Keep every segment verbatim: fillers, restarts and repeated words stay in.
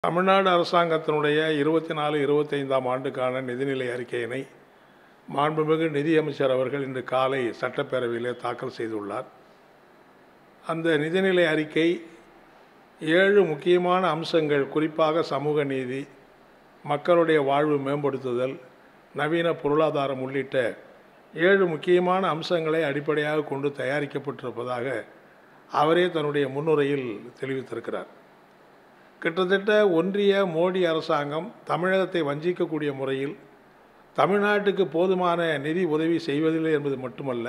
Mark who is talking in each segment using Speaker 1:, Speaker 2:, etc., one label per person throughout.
Speaker 1: தமிழ்நாடு அரசாங்கத்தினுடைய இருபத்தி நாலு இருபத்தைந்தாம் ஆண்டுக்கான நிதிநிலை அறிக்கையினை மாண்புமிகு நிதியமைச்சர் அவர்கள் இன்று காலை சட்டப்பேரவையிலே தாக்கல் செய்துள்ளார். அந்த நிதிநிலை அறிக்கை ஏழு முக்கியமான அம்சங்கள், குறிப்பாக சமூக நீதி, மக்களுடைய வாழ்வு மேம்படுத்துதல், நவீன பொருளாதாரம் உள்ளிட்ட ஏழு முக்கியமான அம்சங்களை அடிப்படையாக கொண்டு தயாரிக்கப்பட்டிருப்பதாக அவரே தன்னுடைய முன்னுரையில் தெரிவித்திருக்கிறார். கிட்டத்தட்ட ஒன்றிய மோடி அரசாங்கம் தமிழகத்தை வஞ்சிக்கக்கூடிய முறையில் தமிழ்நாட்டுக்கு போதுமான நிதி உதவி செய்வதில்லை என்பது மட்டுமல்ல,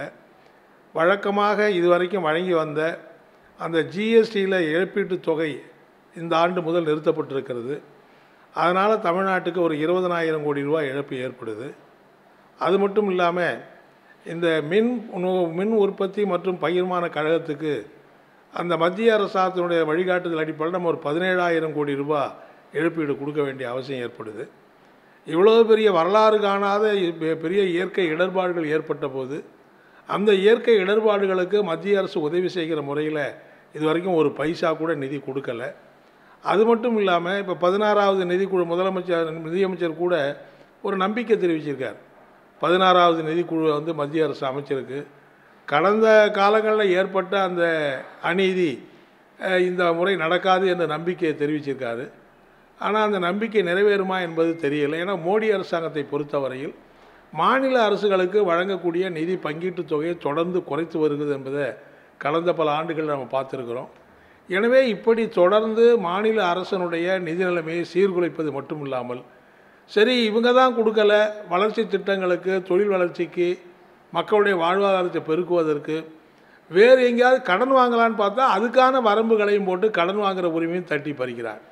Speaker 1: வழக்கமாக இதுவரைக்கும் வழங்கி வந்த அந்த ஜிஎஸ்டியில் இழப்பீட்டுத் தொகை இந்த ஆண்டு முதல் நிறுத்தப்பட்டிருக்கிறது. அதனால் தமிழ்நாட்டுக்கு ஒரு இருபதனாயிரம் கோடி ரூபாய் இழப்பு ஏற்படுது. அது மட்டும் இல்லாமல் இந்த மின் மின் உற்பத்தி மற்றும் பகிர்மான கழகத்துக்கு அந்த மத்திய அரசாங்கத்தினுடைய வழிகாட்டுதல் அடிப்படையில் நம்ம ஒரு பதினேழாயிரம் கோடி ரூபாய் இழப்பீடு கொடுக்க வேண்டிய அவசியம் ஏற்படுது. இவ்வளோ பெரிய வரலாறு காணாத பெரிய இயற்கை இடர்பாடுகள் ஏற்பட்ட போது அந்த இயற்கை இடர்பாடுகளுக்கு மத்திய அரசு உதவி செய்கிற முறையில் இதுவரைக்கும் ஒரு பைசா கூட நிதி கொடுக்கலை. அது மட்டும் இல்லாமல் இப்போ பதினாறாவது நிதிக்குழு முதலமைச்சர் நிதியமைச்சர் கூட ஒரு நம்பிக்கை தெரிவிச்சிருக்கார். பதினாறாவது நிதிக்குழு வந்து மத்திய அரசு அமைச்சிருக்கு. கடந்த காலங்களில் ஏற்பட்ட அந்த அநீதி இந்த முறை நடக்காது என்ற நம்பிக்கையை தெரிவிச்சிருக்காரு. ஆனால் அந்த நம்பிக்கை நிறைவேறுமா என்பது தெரியலை. ஏன்னா மோடி அரசாங்கத்தை பொறுத்தவரையில் மாநில அரசுகளுக்கு வழங்கக்கூடிய நிதி பங்கீட்டு தொகையை தொடர்ந்து குறைத்து வருகிறது என்பதை கடந்த பல ஆண்டுகள் நம்ம பார்த்துருக்கிறோம். எனவே இப்படி தொடர்ந்து மாநில அரசனுடைய நிதி நிலைமையை சீர்குலைப்பது மட்டும் இல்லாமல், சரி இவங்க தான் கொடுக்கல, வளர்ச்சி திட்டங்களுக்கு, தொழில் வளர்ச்சிக்கு, மக்களுடைய வாழ்வாதாரத்தை பெருக்குவதற்கு வேறு எங்கேயாவது கடன் வாங்கலான்னு பார்த்தா அதுக்கான வரம்புகளையும் போட்டு கடன் வாங்குகிற உரிமையும் தட்டி பறிக்கிறார்.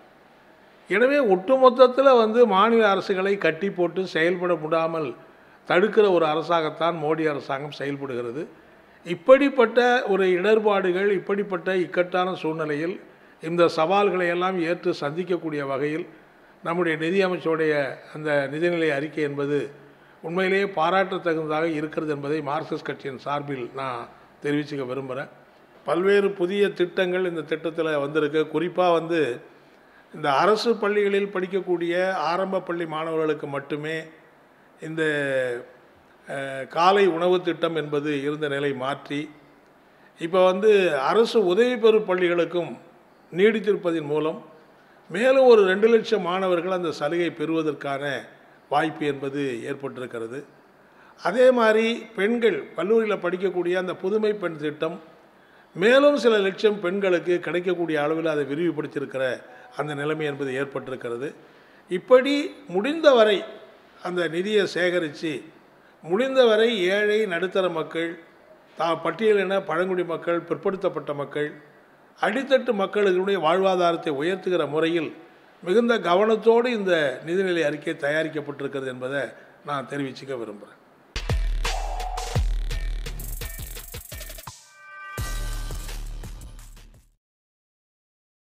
Speaker 1: எனவே ஒட்டுமொத்தத்தில் வந்து மாநில அரசுகளை கட்டி போட்டு செயல்பட முடியாமல் தடுக்கிற ஒரு அரசாங்கத்தான் மோடி அரசாங்கம் செயல்படுகிறது. இப்படிப்பட்ட ஒரு இடர்பாடுகள், இப்படிப்பட்ட இக்கட்டான சூழ்நிலையில் இந்த சவால்களை எல்லாம் ஏற்று சந்திக்கக்கூடிய வகையில் நம்முடைய நிதியமைச்சருடைய அந்த நிதிநிலை அறிக்கை என்பது உண்மையிலேயே பாராட்டத்தகுந்ததாக இருக்கிறது என்பதை மார்க்சிஸ்ட் கட்சியின் சார்பில் நான் தெரிவிச்சுக்க விரும்புகிறேன். பல்வேறு புதிய திட்டங்கள் இந்த திட்டத்தில் வந்திருக்கு. குறிப்பாக வந்து இந்த அரசு பள்ளிகளில் படிக்கக்கூடிய ஆரம்ப பள்ளி மாணவர்களுக்கு மட்டுமே இந்த காலை உணவு திட்டம் என்பது இருந்த நிலை மாற்றி இப்போ வந்து அரசு உதவி பெறும் பள்ளிகளுக்கும் நீடித்திருப்பதன் மூலம் மேலும் ஒரு ரெண்டு லட்சம் மாணவர்கள் அந்த சலுகை பெறுவதற்கான வாய்ப்பு என்பது ஏற்பட்டிருக்கிறது. அதே மாதிரி பெண்கள் கல்லூரியில் படிக்கக்கூடிய அந்த புதுமை பெண் திட்டம் மேலும் சில லட்சம் பெண்களுக்கு கிடைக்கக்கூடிய அளவில் அதை விரிவுபடுத்தியிருக்கிற அந்த நிலைமை என்பது ஏற்பட்டிருக்கிறது. இப்படி முடிந்தவரை அந்த நிதியை சேகரித்து முடிந்தவரை ஏழை நடுத்தர மக்கள், தா பட்டியலின பழங்குடி மக்கள், பிற்படுத்தப்பட்ட மக்கள், அடித்தட்டு மக்களுடைய வாழ்வாதாரத்தை உயர்த்துகிற முறையில் மிகுந்த கவனத்தோடு இந்த நிதிநிலை அறிக்கை தயாரிக்கப்பட்டிருக்கிறது என்பதை நான் தெரிவிச்சுக்க விரும்புகிறேன்.